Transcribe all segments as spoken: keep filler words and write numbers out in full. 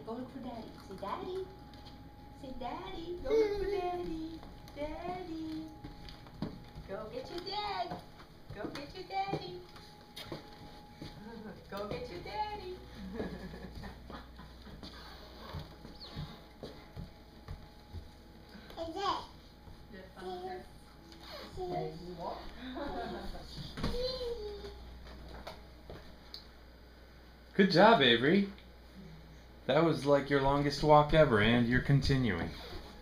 Go look for daddy. Say daddy. Say daddy. Go look for daddy. Daddy. Go get your dad. Go get your daddy. Go get your daddy. Good job, Avery. That was like your longest walk ever, and you're continuing.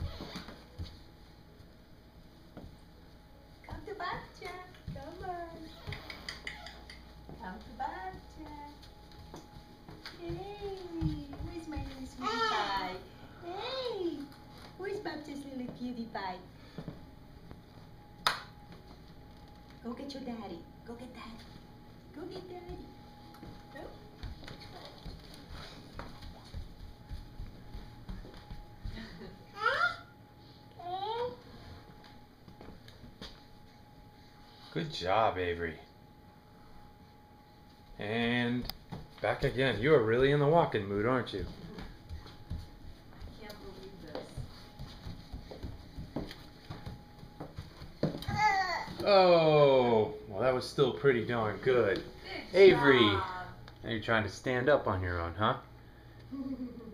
Come to Bacha. Come on. Come to Bacha. Hey, where's my little sweetie pie? Hey, where's Bacha's little cutie pie? Go get your daddy. Go get daddy. Go get daddy. Go. Good job, Avery. And back again. You are really in the walking mood, aren't you? I can't believe this. Oh, well, that was still pretty darn good. Good Avery, job. now you're trying to stand up on your own, huh?